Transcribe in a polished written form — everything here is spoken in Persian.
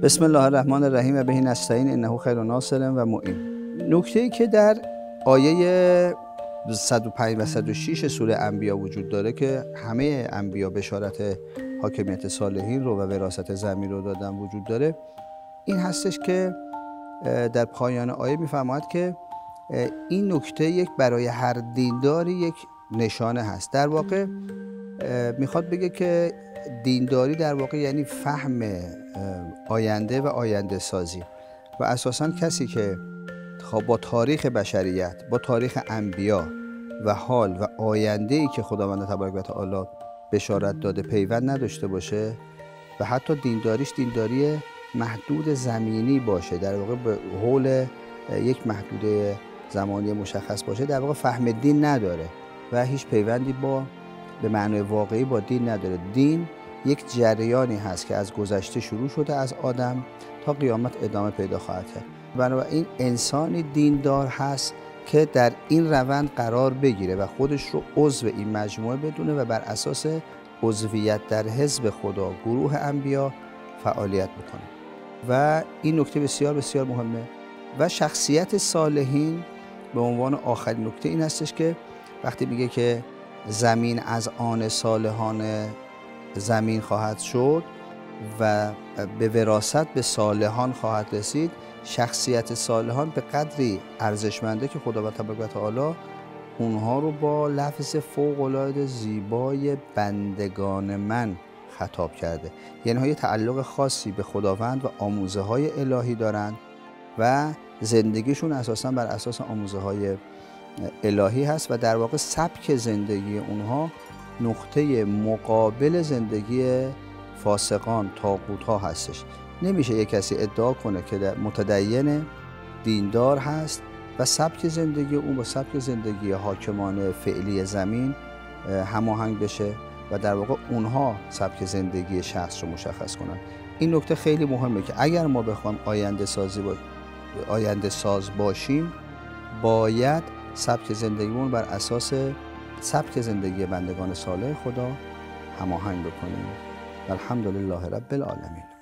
بسم الله الرحمن الرحیم و به نستعین انه خیر ناصر و معین. نکته‌ای که در آیه 105 و 106 سوره انبیا وجود داره که همه انبیا بشارت حاکمیت صالحین رو و وراثت زمین رو دادن وجود داره، این هستش که در پایان آیه می‌فرماید که این نکته یک برای هر دینداری یک نشانه هست. در واقع میخواد بگه که دینداری در واقع یعنی فهم آینده و آینده سازی و اساساً کسی که با تاریخ بشریت، با تاریخ انبیا و حال و آینده‌ای که خداوند تبارک و تعالی بشارت داده پیوند نداشته باشه و حتی دینداریش دینداری محدود زمینی باشه، در واقع به حول یک محدوده زمانی مشخص باشه، در واقع فهم دین نداره و هیچ پیوندی به معنای واقعی با دین نداره. دین یک جریانی هست که از گذشته شروع شده از آدم تا قیامت ادامه پیدا خواهد کرد. بنابراین انسانی دیندار هست که در این روند قرار بگیره و خودش رو عضو این مجموعه بدونه و بر اساس عضویت در حزب خدا، گروه انبیا فعالیت بکنه. و این نکته بسیار بسیار مهمه. و شخصیت صالحین به عنوان آخرین نکته این هستش که وقتی میگه که زمین از آن صالحان زمین خواهد شد و به وراثت به صالحان خواهد رسید، شخصیت صالحان به قدری ارزشمنده که خداوند تبارک و تعالی اونها رو با لفظ فوق‌العاده زیبای بندگان من خطاب کرده. یعنی ها یه تعلق خاصی به خداوند و آموزه های الهی دارند و زندگیشون اساساً بر اساس آموزه های الهی هست و در واقع سبک زندگی اونها نقطه مقابل زندگی فاسقان، طاغوت ها هستش. نمیشه یک کسی ادعا کنه که متدین دیندار هست و سبک زندگی اون با سبک زندگی حاکمان فعلی زمین هماهنگ بشه و در واقع اونها سبک زندگی شخص رو مشخص کنن. این نکته خیلی مهمه که اگر ما بخوایم آینده ساز باشیم، باید سبک زندگیمون بر اساس سبک زندگی بندگان صالح خدا هماهنگ بکنیم. الحمدلله رب العالمین.